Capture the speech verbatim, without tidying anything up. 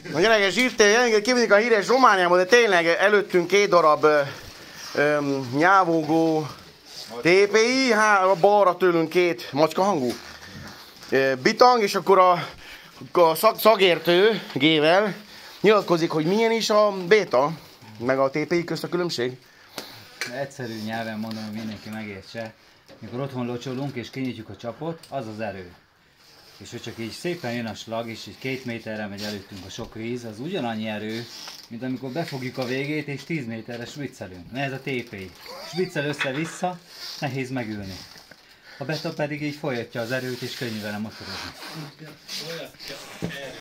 A gyerekek zsírtél, képzeljük a híres Romániából, de tényleg előttünk két darab ö, ö, nyávógó té pé i, hát balra tőlünk két macska hangú ö, bitang, és akkor a, a szak, szakértő gével nyilatkozik, hogy milyen is a béta, meg a té pé i közt a különbség. Egyszerű nyelven mondom, hogy mindenki megértse. Mikor otthon locsolunk és kinyitjuk a csapot, az az erő. És hogy csak így szépen jön a slag, és így két méterre megy előttünk a sok víz, az ugyanannyi erő, mint amikor befogjuk a végét és tíz méterre sviccelünk. Na ez a té pé i. Sviccel össze-vissza, nehéz megülni. A beta pedig így folyatja az erőt és könnyű vele motorozni.